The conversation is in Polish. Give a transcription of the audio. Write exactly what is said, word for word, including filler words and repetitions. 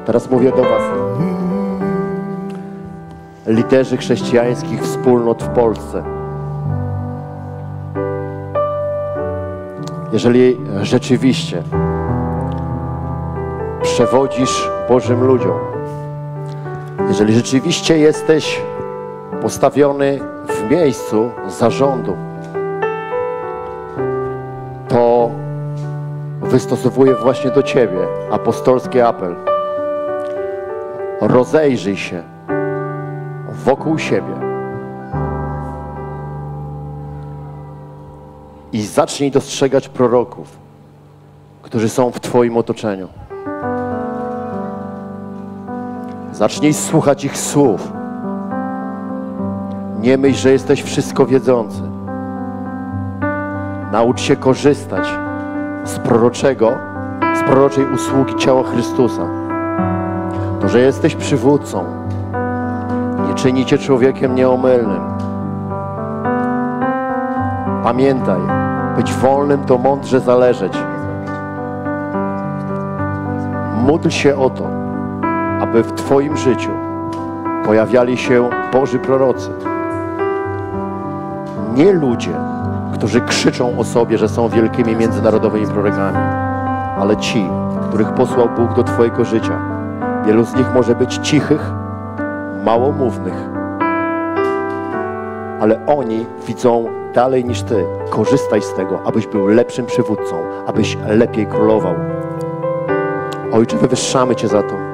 Teraz mówię do was. Liderzy chrześcijańskich wspólnot w Polsce. Jeżeli rzeczywiście przewodzisz Bożym ludziom, jeżeli rzeczywiście jesteś postawiony w miejscu zarządu, to wystosowuję właśnie do ciebie apostolski apel. Rozejrzyj się wokół siebie i zacznij dostrzegać proroków, którzy są w twoim otoczeniu. Zacznij słuchać ich słów. Nie myśl, że jesteś wszystko wiedzący. Naucz się korzystać z proroczego, z proroczej usługi ciała Chrystusa. To, że jesteś przywódcą, nie czyni cię człowiekiem nieomylnym. Pamiętaj, być wolnym to mądrze zależeć. Módl się o to, aby w twoim życiu pojawiali się Boży prorocy. Nie ludzie, którzy krzyczą o sobie, że są wielkimi międzynarodowymi prorokami, ale ci, których posłał Bóg do twojego życia. Wielu z nich może być cichych, małomównych, ale oni widzą dalej niż ty. Korzystaj z tego, abyś był lepszym przywódcą, abyś lepiej królował. Ojcze, wywyższamy cię za to.